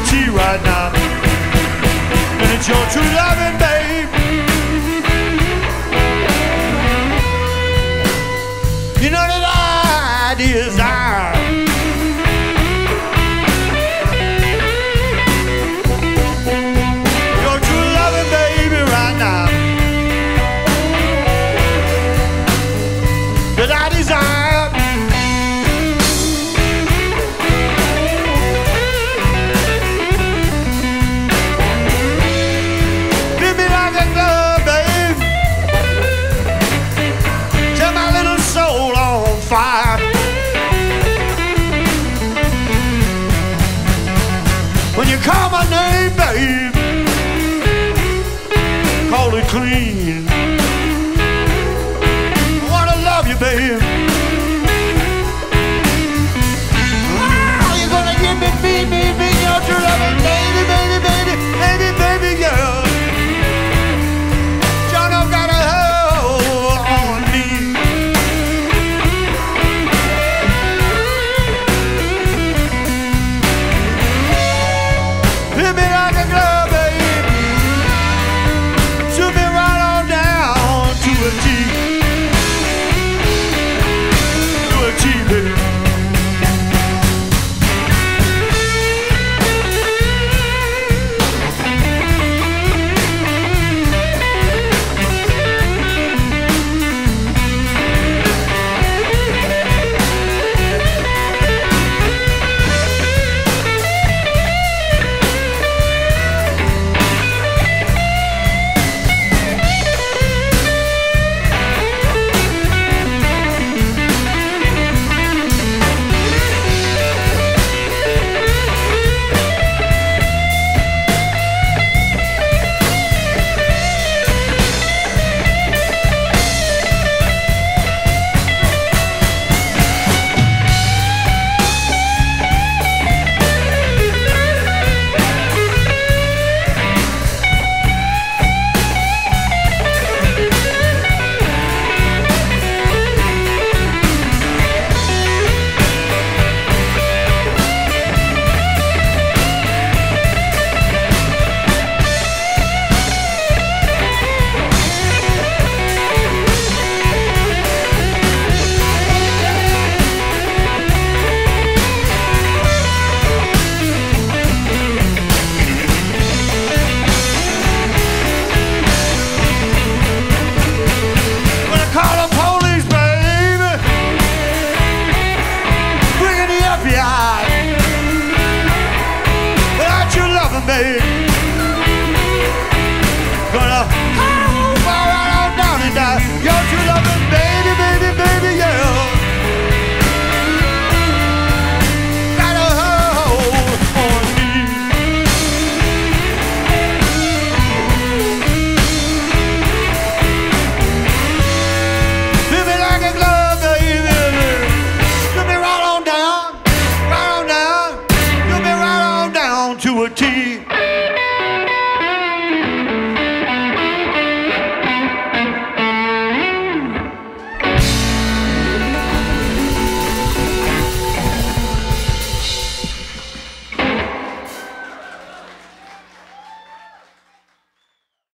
T right now. And it's your true loving, babe. You know that I desire your true loving, baby, right now. That I desire. Fire. When you call my name, babe, call it clean. I wanna love you, babe. Oh, you're gonna give me, be your true loving, baby, baby, baby, baby, baby, girl. John, I've got a hold on me. Hit me like a glove, babe. Shoot me right on down to a T. To a T, baby. Babe, gonna fall right on down and die. Your true loving, baby, baby, baby, yeah. Got a hold on me. Feel me like a glove, baby. Feel me right on down, right on down. Feel me right on down to a T.